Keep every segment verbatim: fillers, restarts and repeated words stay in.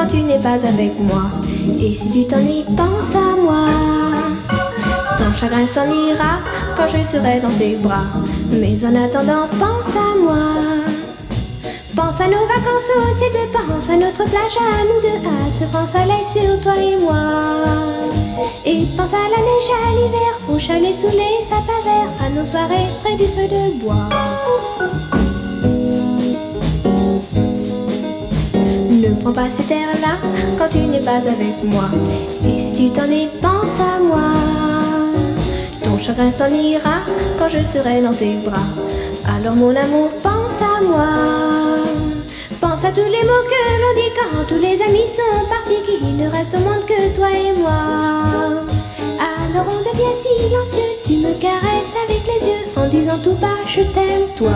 quand tu n'es pas avec moi. Et si tu t'ennuies, pense à moi. Ton chagrin s'en ira quand je serai dans tes bras. Mais en attendant, pense à moi. Pense à nos vacances au ciel de, pense à notre plage à nous deux, à ce grand soleil sur toi et moi. Et pense à la neige à l'hiver, au chalet sous les sapins verts, à nos soirées près du feu de bois. Ne prends pas cet air-là quand tu n'es pas avec moi. Et si tu t'ennuies, pense à moi. Ton chagrin s'en ira quand je serai dans tes bras. Alors mon amour, pense à moi. Pense à tous les mots que l'on dit quand tous les amis sont partis, qu'il ne reste au monde que toi et moi. Alors on devient silencieux, tu me caresses avec les yeux en disant tout bas, je t'aime toi.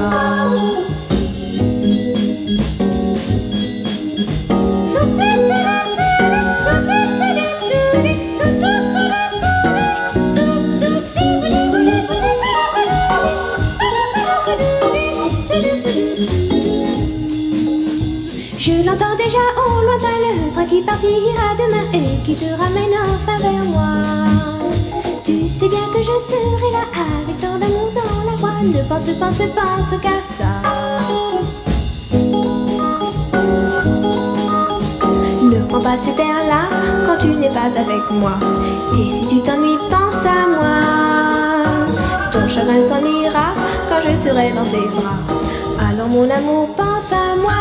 Je l'entends déjà au lointain, le train qui partira demain et qui te ramène enfin vers moi. Tu sais bien que je serai là avec tant d'amour dans la voix. Ne pense, pense, pense qu'à ça. Ne prends pas cet air-là quand tu n'es pas avec moi. Et si tu t'ennuies, pense à moi. Ton chagrin s'en ira quand je serai dans tes bras. Alors mon amour, pense à moi.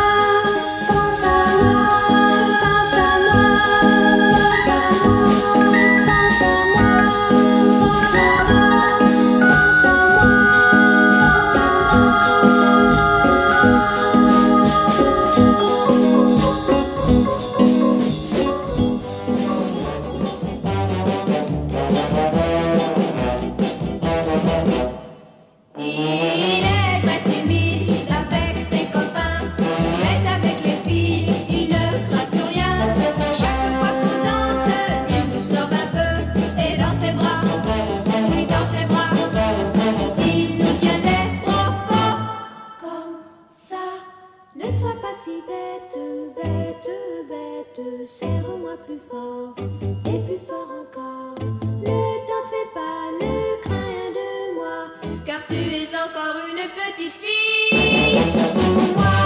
Ne sois pas si bête, bête, bête, serre-moi plus fort, et plus fort encore. Ne t'en fais pas, ne crains rien de moi, car tu es encore une petite fille pour moi.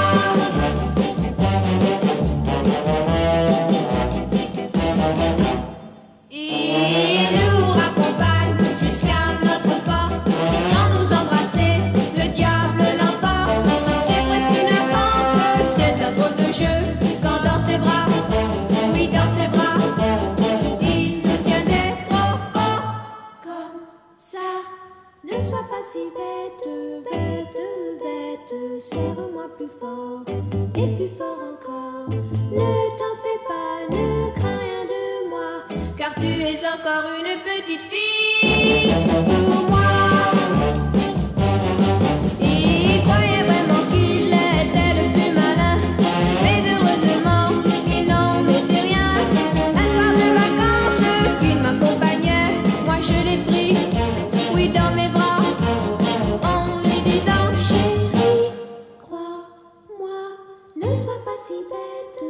Il nous raccompagne jusqu'à notre porte, sans nous embrasser, le diable l'emporte. C'est presque une offense, c'est un drôle de jeu, quand dans ses bras, oui dans ses bras, il nous tient des propos comme ça. Ne sois pas si bête, bête, bête, serre-moi plus fort, et plus fort encore. Ne t'en fais pas, ne crains rien de moi, car tu es encore une petite fille pour moi. Il croyait vraiment qu'il était le plus malin, mais heureusement il n'en était rien. Un soir de vacances qu'il m'accompagnait, moi je l'ai pris, oui dans mes bras, en lui disant chérie, crois-moi, ne sois pas si bête.